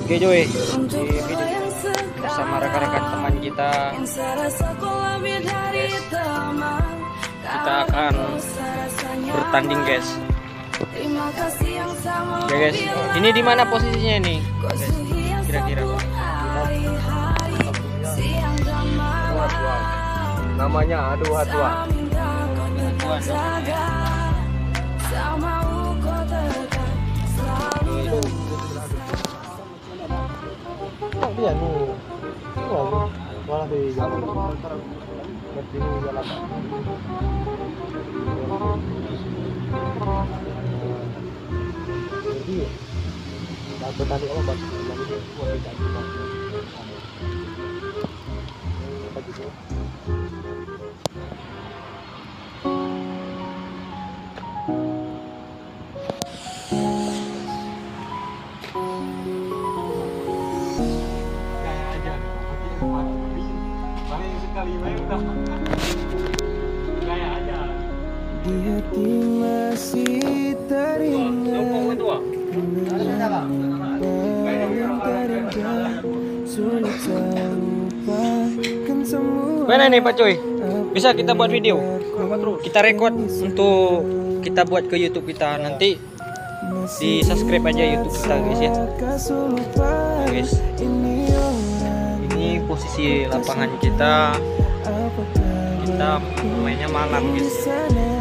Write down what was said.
Oke Joy, di video bersama rekan-rekan teman kita, kita akan bertanding guys. Oke guys, ini di mana posisinya nih? Kira-kira namanya adu hatuan. Dia nih, malah di jalan berdiri jalan. Jadi, dapat tadi apa batu yang ini buat tidak juga. Di hati masih teringat kenangan yang terindah, sulit terlupakan semua. mana nih Pak Coy? Bisa kita buat video? Kita record untuk kita buat ke YouTube kita, nanti di subscribe aja YouTube kita guys ya. Nah, guys, ini posisi lapangan kita mainnya malam guys.